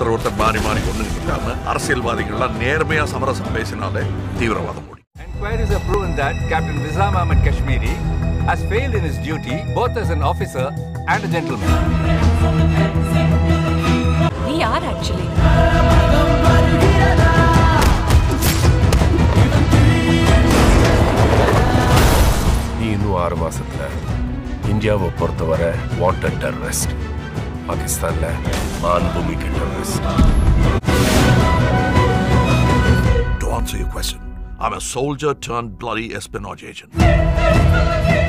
ஒருத்தர் மாறி கொண்டுகிட்டு இருக்காங்க. அரசியல்வாதிகள்லாம் நேர்மையா சமரசம் பேசினாலே தீவிரவாதம் முடியும். Enquiries have proven that Captain Viswaroobam Kashmiri has failed in his duty both as an officer and a gentleman. We are actually. நீ இன்னும் 6 மாசத்துல இந்தியாவை பொறுத்தவரை வாண்டட் டெரரிஸ்ட், பாகிஸ்தான்ல மாண்புமிகு terrorist. To answer your question, I'm a soldier turned bloody espionage agent.